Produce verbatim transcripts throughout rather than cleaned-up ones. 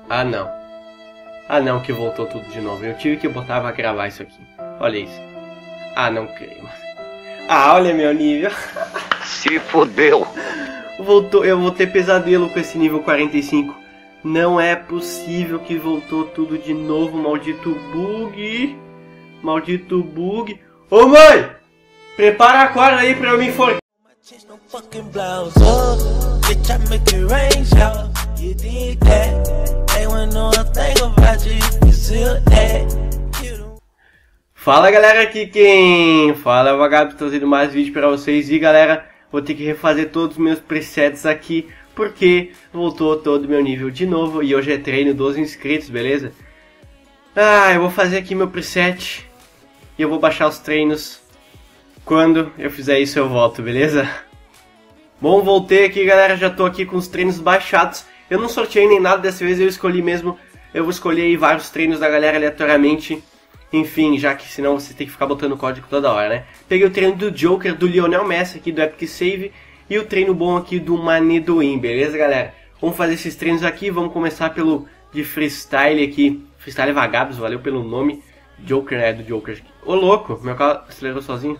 Ah, não. Ah, não, que voltou tudo de novo. Eu tive que botar pra gravar isso aqui. Olha isso. Ah, não creio. Ah, olha meu nível. Se fodeu. Voltou, eu vou ter pesadelo com esse nível quarenta e cinco. Não é possível que voltou tudo de novo, maldito bug. Maldito bug. Ô mãe! Prepara a corda aí pra eu me enforcar. Fala galera, aqui quem fala é o Vagabundo, trazendo mais vídeo pra vocês. E galera, vou ter que refazer todos os meus presets aqui, porque voltou todo o meu nível de novo. E hoje é treino doze inscritos, beleza? Ah, eu vou fazer aqui meu preset e eu vou baixar os treinos. Quando eu fizer isso eu volto, beleza? Bom, voltei aqui galera, já tô aqui com os treinos baixados. Eu não sorteei nem nada dessa vez, eu escolhi mesmo. Eu vou escolher aí vários treinos da galera aleatoriamente. Enfim, já que senão você tem que ficar botando código toda hora, né? Peguei o treino do Joker, do Lionel Messi aqui do Epic Save. E o treino bom aqui do Manedoin, beleza galera? Vamos fazer esses treinos aqui, vamos começar pelo de freestyle aqui. Freestyle Vagabos, valeu pelo nome. Joker, né? Do Joker. Ô louco, meu carro acelerou sozinho.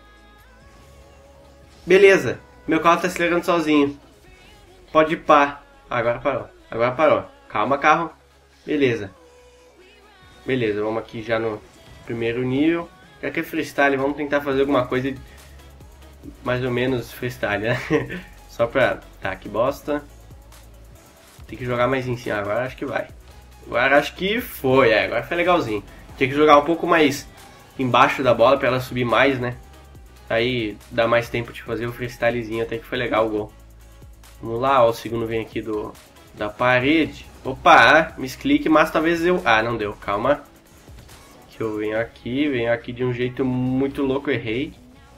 Beleza, meu carro tá acelerando sozinho. Pode ir pá. Agora parou, agora parou. Calma carro. Beleza. Beleza, vamos aqui já no primeiro nível. Já que é freestyle, vamos tentar fazer alguma coisa mais ou menos freestyle, né? Só pra... Tá, que bosta. Tem que jogar mais em cima, agora acho que vai. Agora acho que foi, é, agora foi legalzinho. Tem que jogar um pouco mais embaixo da bola pra ela subir mais, né? Aí dá mais tempo de fazer o freestylezinho, até que foi legal o gol. Vamos lá, ó, o segundo vem aqui do da parede. Opa, misclick, mas talvez eu... Ah, não deu, calma. Que eu venho aqui, venho aqui de um jeito muito louco, errei.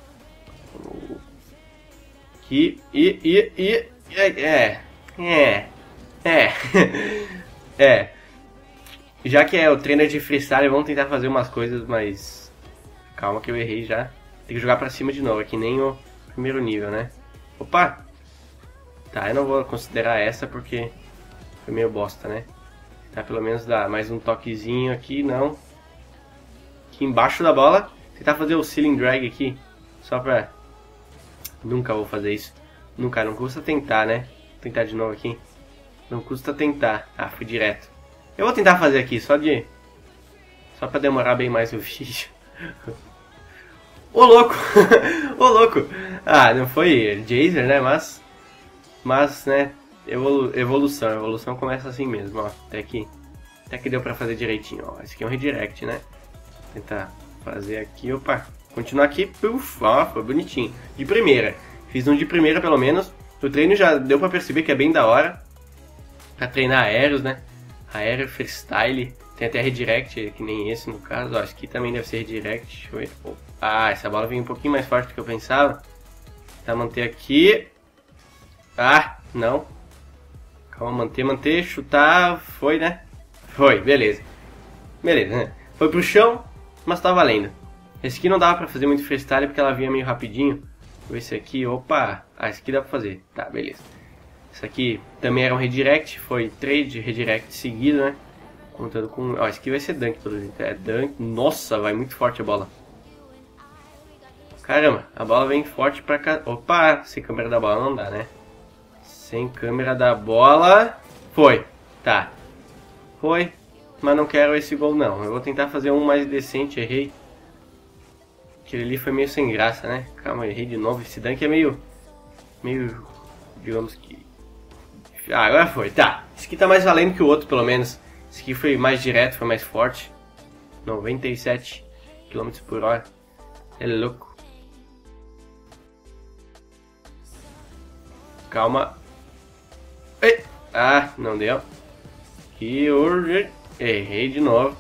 Aqui, e, e, e... É, é, é, é. Já que é o treino de freestyle, vamos tentar fazer umas coisas, mas... Calma que eu errei já. Tem que jogar pra cima de novo, é que nem o primeiro nível, né? Opa! Tá, eu não vou considerar essa porque foi meio bosta, né? Tá, pelo menos dá mais um toquezinho aqui, não. Aqui embaixo da bola. Tentar fazer o ceiling drag aqui, só pra... Nunca vou fazer isso. Nunca, não custa tentar, né? Vou tentar de novo aqui. Não custa tentar. Ah, fui direto. Eu vou tentar fazer aqui, só de... Só pra demorar bem mais o vídeo. Ô louco! Ô louco! Ah, não foi Jazer, né? Mas... Mas, né? Evolu evolução. Evolução começa assim mesmo, ó. Até que... Até que deu pra fazer direitinho, ó. Esse aqui é um redirect, né? Vou tentar fazer aqui, opa. Continuar aqui, puf, ó, foi bonitinho. De primeira. Fiz um de primeira pelo menos. O treino já deu pra perceber que é bem da hora. Pra treinar aéreos, né? Aéreo, freestyle. Tem até redirect, que nem esse no caso. Ó, esse aqui também deve ser redirect. Deixa eu ver. Ah, essa bola veio um pouquinho mais forte do que eu pensava. Tá, manter aqui. Ah, não. Calma, manter, manter, chutar. Foi, né? Foi, beleza. Beleza, né? Foi pro chão, mas tá valendo. Esse aqui não dava pra fazer muito freestyle porque ela vinha meio rapidinho. Esse aqui, opa. Ah, esse aqui dá pra fazer. Tá, beleza. Esse aqui também era um redirect. Foi trade redirect seguido, né? Contando com... Ó, esse aqui vai ser dunk pelo jeito. É dunk. Nossa, vai muito forte a bola. Caramba, a bola vem forte pra cá. Opa, sem câmera da bola não dá, né? Sem câmera da bola. Foi. Tá. Foi. Mas não quero esse gol não. Eu vou tentar fazer um mais decente. Errei. Aquele ali foi meio sem graça, né? Calma, errei de novo. Esse dunk é meio... Meio... Digamos que... Ah, agora foi. Tá. Esse aqui tá mais valendo que o outro, pelo menos. Esse aqui foi mais direto, foi mais forte. noventa e sete quilômetros por hora. É louco. Calma. Ei. Ah, não deu. Que urge. Errei de novo.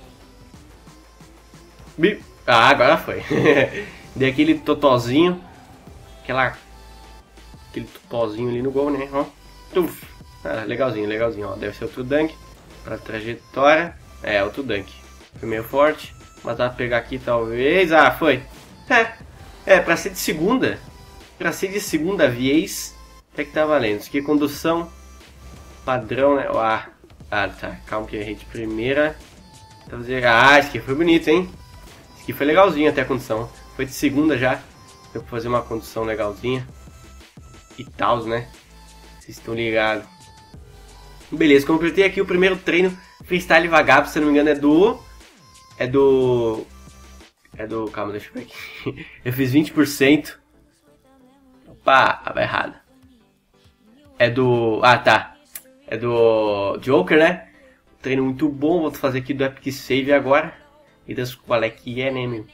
Bip. Ah, agora foi. Dei aquele totozinho. Aquela... Aquele totozinho ali no gol, né? Ó. Tuf. Ah, legalzinho, legalzinho. Ó. Deve ser outro dunk. Pra trajetória. É, outro dunk. Foi meio forte. Mas dá pra pegar aqui talvez. Ah, foi. É. É, pra ser de segunda. Pra ser de segunda vez. Até que tá valendo. Isso aqui é condução padrão, né? Ah, Ah, tá. Calma que eu errei de primeira. Ah, esse aqui foi bonito, hein? Esse aqui foi legalzinho até a condição. Foi de segunda já. Deu pra fazer uma condição legalzinha. E tal, né? Vocês estão ligados. Beleza, completei aqui o primeiro treino freestyle vagabundo, se eu não me engano é do... É do... É do... Calma, deixa eu ver aqui. Eu fiz vinte por cento. Opa, tava errado. É do... Ah, tá. É do Joker, né? Treino muito bom, vou fazer aqui do Epic Save agora. E das qual é que é, né, meu?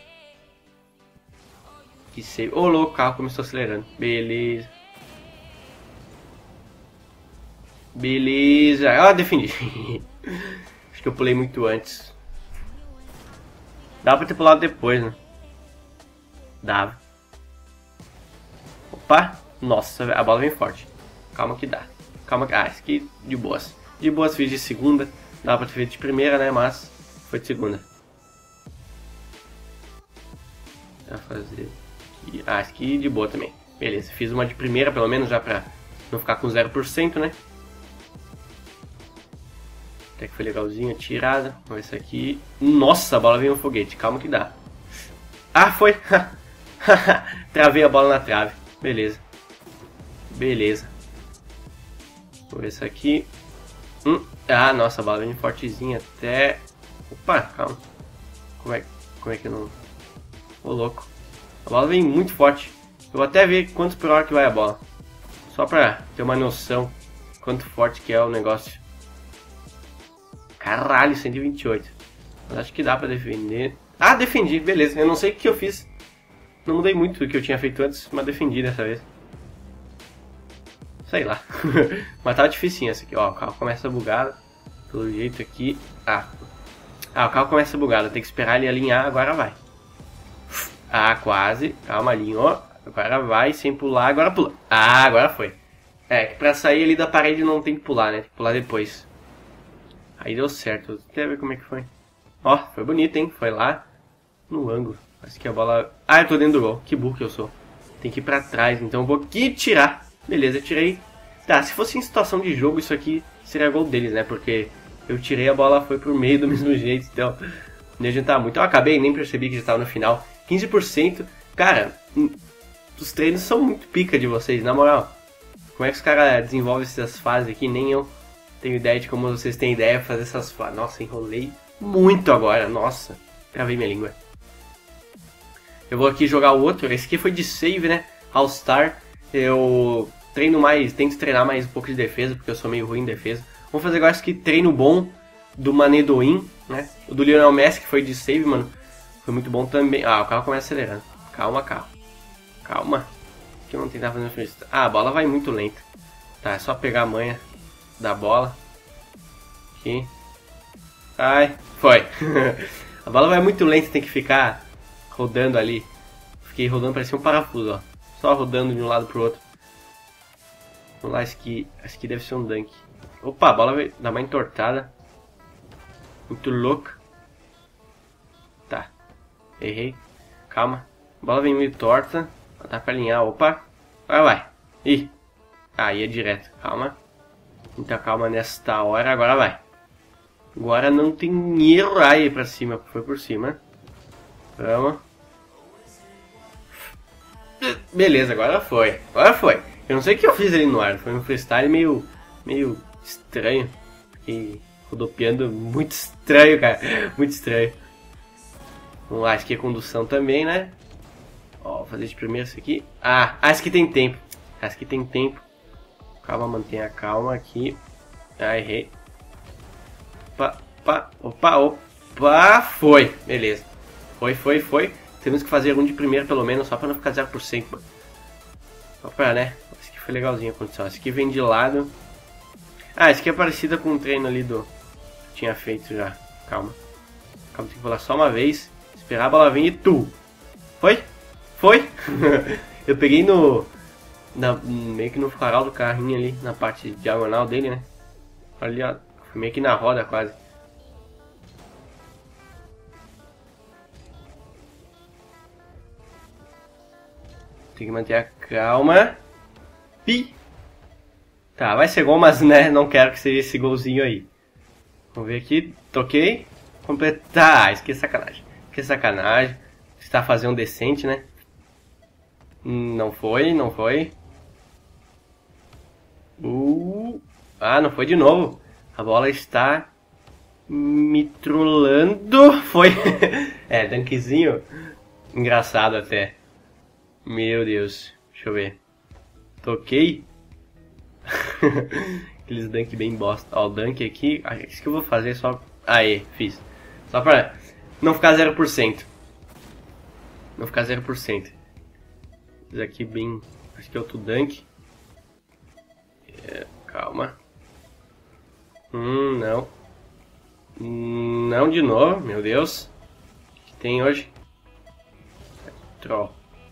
Que save. Ô, louco, o carro começou acelerando. Beleza. Beleza. Ah, defendi. Acho que eu pulei muito antes. Dava pra ter pulado depois, né? Dava. Opa. Nossa, a bola vem forte. Calma que dá. Calma que... Ah, esse aqui de boas. De boas fiz de segunda. Dava pra ter feito de primeira, né? Mas foi de segunda. Vou fazer aqui. Ah, esse aqui de boa também. Beleza, fiz uma de primeira pelo menos já pra não ficar com zero por cento, né? Até que foi legalzinho, a tirada. Vamos ver isso aqui. Nossa, a bola veio um foguete. Calma que dá. Ah, foi! Travei a bola na trave. Beleza. Beleza. Vamos ver isso aqui. Hum. Ah, nossa, a bola vem fortezinha até... Opa, calma. Como é, como é que eu não... Ô, louco. A bola vem muito forte. Eu vou até ver quanto por hora que vai a bola. Só pra ter uma noção quanto forte que é o negócio. Caralho, cento e vinte e oito. Mas acho que dá pra defender. Ah, defendi, beleza. Eu não sei o que eu fiz. Não mudei muito do que eu tinha feito antes, mas defendi dessa vez. Sei lá. Mas tava dificinho essa aqui. Ó, o carro começa bugado. Pelo jeito aqui. Ah. Ah, o carro começa bugado. Tem que esperar ele alinhar. Agora vai. Ah, quase. Calma, alinhou. Agora vai, sem pular. Agora pula. Ah, agora foi. É, que pra sair ali da parede não tem que pular, né? Tem que pular depois. Aí deu certo. Quer ver como é que foi? Ó, foi bonito, hein? Foi lá no ângulo. Acho que a bola... Ah, eu tô dentro do gol. Que burro que eu sou. Tem que ir pra trás. Então eu vou aqui tirar. Beleza, eu tirei. Tá, se fosse em situação de jogo, isso aqui seria gol deles, né? Porque eu tirei, a bola foi pro meio do mesmo jeito. Então, não ia adiantar muito. Eu acabei, nem percebi que já tava no final. quinze por cento. Cara, os treinos são muito pica de vocês, na moral. Como é que os caras desenvolvem essas fases aqui? Nem eu tenho ideia de como vocês têm ideia de fazer essas fases. Nossa, enrolei muito agora. Nossa, travei minha língua. Eu vou aqui jogar o outro. Esse aqui foi de save, né? All Star. Eu treino mais, tento treinar mais um pouco de defesa, porque eu sou meio ruim em defesa. Vamos fazer agora esse aqui, treino bom do Manedoin, né? O do Lionel Messi, que foi de save, mano. Foi muito bom também. Ah, o carro começa acelerando. Calma, carro. Calma. Que eu não tentar fazer frente. Ah, a bola vai muito lenta. Tá, é só pegar a manha da bola. Aqui. Ai, foi. A bola vai muito lenta, tem que ficar rodando ali. Fiquei rodando, parecia um parafuso, ó. Só rodando de um lado pro outro. Vamos lá, esse aqui, esse aqui deve ser um dunk. Opa, a bola vai dar uma entortada. Muito louca. Tá. Errei. Calma. A bola vem meio torta. Dá pra alinhar. Opa. Vai, vai. Ih. Ah, ia direto. Calma. Muita calma nesta hora. Agora vai. Agora não tem erro. Aí pra cima. Foi por cima. Vamos. Beleza, agora foi. Agora foi. Eu não sei o que eu fiz ali no ar. Foi um freestyle meio, meio estranho. Fiquei rodopiando muito estranho, cara. Muito estranho. Vamos lá, acho que é condução também, né? Ó, vou fazer de primeiro isso aqui. Ah, ah, esse aqui tem tempo. Esse aqui tem tempo. Calma, mantenha a calma aqui. Ah, errei. Opa, opa, opa, opa. Foi. Beleza. Foi, foi, foi. Temos que fazer um de primeiro pelo menos, só pra não ficar zero por cento. Só pra, né? Esse aqui foi legalzinho a condição. Esse aqui vem de lado. Ah, esse aqui é parecida com o treino ali do... que tinha feito já. Calma. Calma, tem que pular só uma vez. Esperar a bola vir e tu. Foi? Foi? Eu peguei no... Na, meio que no farol do carrinho ali, na parte diagonal dele, né? Ali, ó. Fui meio que na roda quase. Tem que manter a calma. Pi. Tá, vai ser gol, mas né, não quero que seja esse golzinho aí. Vamos ver aqui. Toquei. Completar. Ah, isso que é sacanagem. Que sacanagem. Está fazendo decente, né? Não foi, não foi. Uh. Ah, não foi de novo. A bola está me trolando. Foi. É, dunkzinho. Engraçado até. Meu Deus. Deixa eu ver. Toquei. Aqueles dunk bem bosta. Ó, o dunk aqui. Ah, isso que eu vou fazer só. Aê, fiz. Só pra não ficar zero por cento. Não ficar zero por cento. Isso aqui bem. Acho que é outro dunk. É, calma. Hum, não. Hum, não de novo, meu Deus. O que tem hoje? Troll.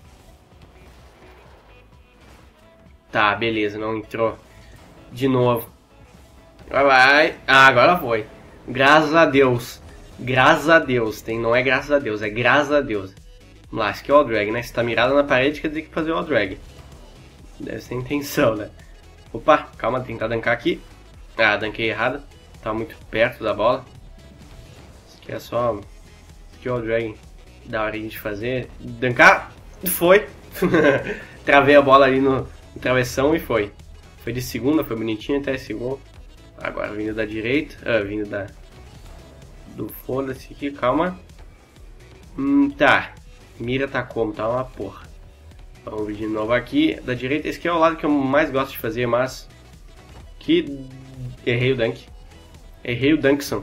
Tá, beleza, não entrou. De novo. Vai, vai. Ah, agora foi. Graças a Deus. Graças a Deus. Tem, não é graças a Deus, é graças a Deus. Vamos lá, acho que é o all drag, né? Se tá mirado na parede, quer dizer que fazer o all drag. Deve ser a intenção, né? Opa, calma, tentar dankar aqui. Ah, dankei errado. Tava muito perto da bola. Isso aqui é só... Isso aqui é o all drag. Da hora de fazer. Dankar. Foi. Travei a bola ali no, no travessão e foi. Foi de segunda, foi bonitinho até segundo. Agora vindo da direita. Ah, vindo da... Do foda-se aqui, calma. Hum, tá. Mira tá como? Tá uma porra. Vamos vir de novo aqui. Da direita, esse aqui é o lado que eu mais gosto de fazer, mas... Que... Errei o dunk. Errei o dunkson.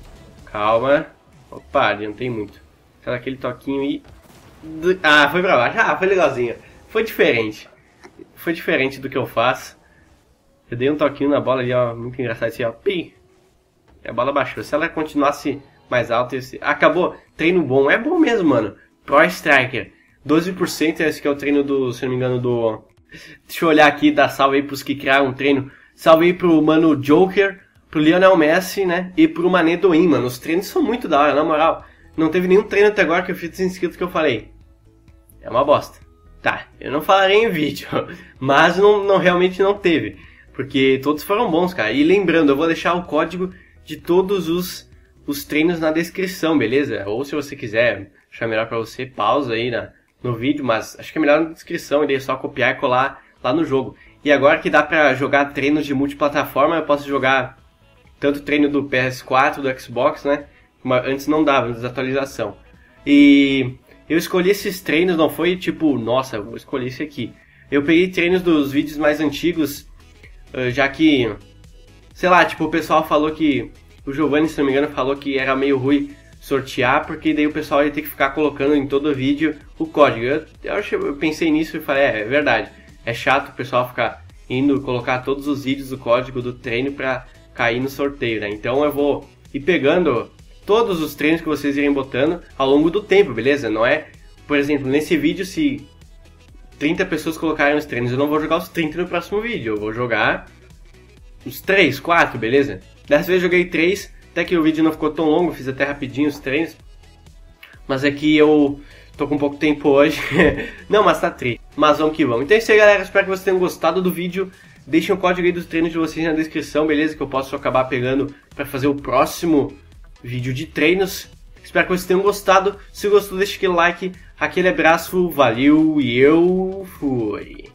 Calma. Opa, adiantei muito. Será aquele toquinho aí... Ah, foi pra baixo. Ah, foi legalzinho. Foi diferente. Foi diferente do que eu faço. Eu dei um toquinho na bola ali, ó. Muito engraçado assim, ó. Pim. E a bola baixou. Se ela continuasse mais alta... Esse... Acabou. Treino bom. É bom mesmo, mano. Pro Striker. doze por cento. Esse que é o treino do... Se não me engano, do... Deixa eu olhar aqui. Dar salve aí pros que criaram um treino. Salve aí pro mano Joker. Pro Lionel Messi, né? E pro Mané Doim, mano. Os treinos são muito da hora, na moral. Não teve nenhum treino até agora que eu fiz dos inscritos que eu falei. É uma bosta. Tá, eu não falarei em vídeo. Mas não, não, realmente não teve. Porque todos foram bons, cara. E lembrando, eu vou deixar o código de todos os, os treinos na descrição, beleza? Ou se você quiser, achar melhor pra você, pausa aí na, no vídeo. Mas acho que é melhor na descrição. E daí é só copiar e colar lá no jogo. E agora que dá pra jogar treinos de multiplataforma, eu posso jogar tanto treino do P S quatro, do Xbox, né? Antes não dava, antes da atualização. E eu escolhi esses treinos, não foi tipo, nossa, eu vou escolher esse aqui. Eu peguei treinos dos vídeos mais antigos, já que, sei lá, tipo, o pessoal falou que, o Giovanni, se não me engano, falou que era meio ruim sortear, porque daí o pessoal ia ter que ficar colocando em todo vídeo o código. Eu, eu, eu pensei nisso e falei, é, é verdade, é chato o pessoal ficar indo colocar todos os vídeos do código do treino pra cair no sorteio, né? Então eu vou ir pegando todos os treinos que vocês irem botando ao longo do tempo, beleza? Não é, por exemplo, nesse vídeo, se trinta pessoas colocarem os treinos, eu não vou jogar os trinta no próximo vídeo, eu vou jogar os três, quatro, beleza? Dessa vez eu joguei três, até que o vídeo não ficou tão longo, fiz até rapidinho os treinos, mas é que eu tô com pouco tempo hoje, não, mas tá tri, mas vamos que vamos. Então é isso aí, galera, espero que vocês tenham gostado do vídeo. Deixem o código aí dos treinos de vocês na descrição, beleza? Que eu posso acabar pegando pra fazer o próximo vídeo de treinos. Espero que vocês tenham gostado. Se gostou, deixa aquele like. Aquele abraço, valeu e eu fui.